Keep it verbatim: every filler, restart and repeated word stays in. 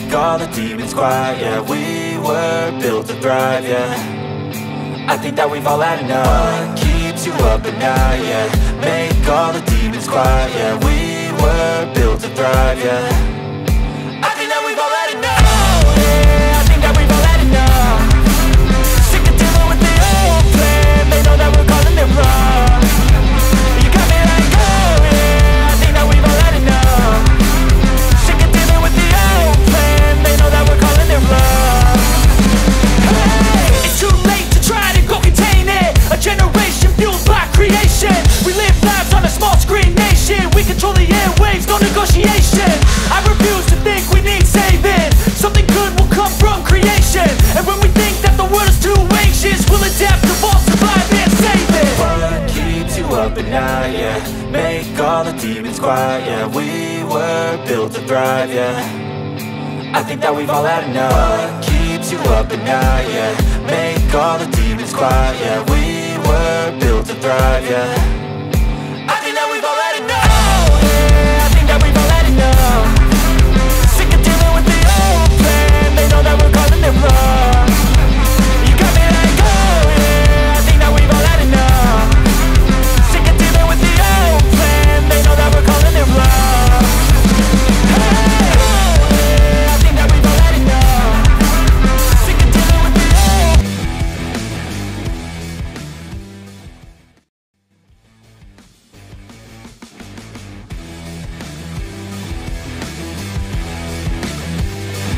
make all the demons quiet. Yeah, we were built to thrive, yeah. I think that we've all had enough. What keeps you up at night, yeah. Make all the demons quiet, yeah. We were built to thrive, yeah. I think that we've all had enough. Oh, yeah, I think that we've all had enough. Sick of dealing with the old plan. They know that we're calling it wrong. You got me like, oh yeah, I think that we've all had enough. Sick of dealing with the old plan. They know that we're calling it wrong. Hey, it's too late to try to go contain it. A generation fueled by creation. We live lives on a small screen nation. We control the airwaves, no negotiation. I refuse to think we need saving. Something good will come from creation. And when we think that the world is too anxious, we'll adapt, evolve, survive and save it. What keeps you up at night, yeah. Make all the demons quiet, yeah. We were built to thrive, yeah. I think that we've all had enough. What keeps you up at night, yeah. Make all the demons quiet, yeah. We were built to thrive, yeah.